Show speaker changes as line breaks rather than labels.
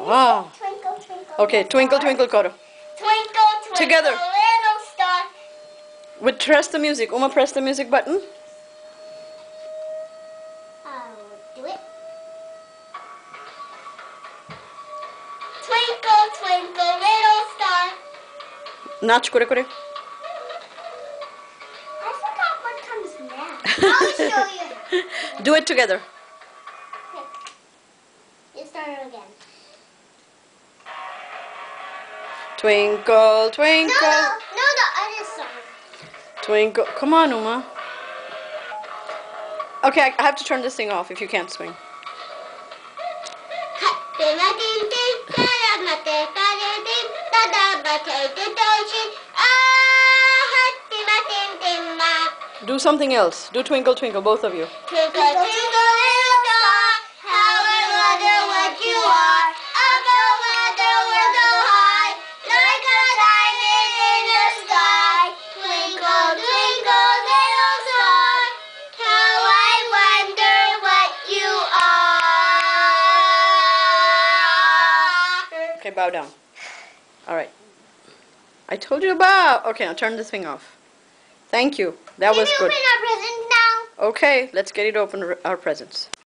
Ah.
Twinkle, twinkle,
Okay, twinkle, twinkle, Koro.
Twinkle, twinkle,
Together.
little star.
Press the music. Uma, press the music button.
I'll do it. Twinkle, twinkle, little star.
Nach kore kore.
I forgot what comes next. I'll show you.
Do it together.
Okay. You start it again.
Twinkle, twinkle.
No, the other song.
Twinkle. Come on, Uma. Okay, I have to turn this thing off if you can't swing. Do something else. Do twinkle, twinkle, both of you.
Twinkle, twinkle, little star, how I wonder what you are. Up a wonder we're so high, like a diamond in the sky. Twinkle, twinkle, little star, how I wonder what you are.
Okay, bow down. All right. I told you to bow. Okay, I'll turn this thing off. Thank you. That was good.
Can you open our presents now?
Okay, let's get it open, our presents.